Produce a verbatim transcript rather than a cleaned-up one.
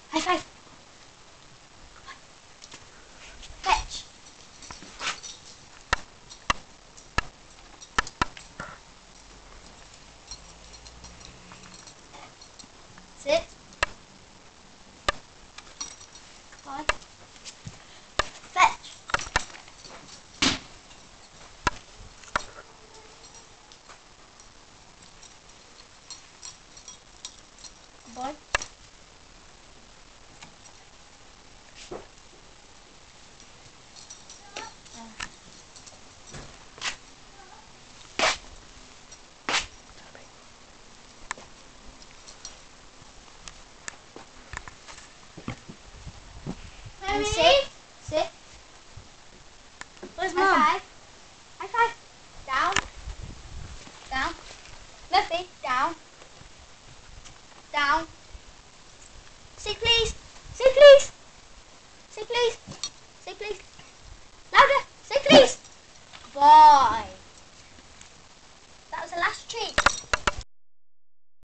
High five. Fetch. Sit. Come on. Fetch. Come on. And sit. Sit. Where's Mum? High five. High five. Down. Down. Nothing. Down. Down. Say please. Say please. Say please. Say please. Louder. Say please. Good boy.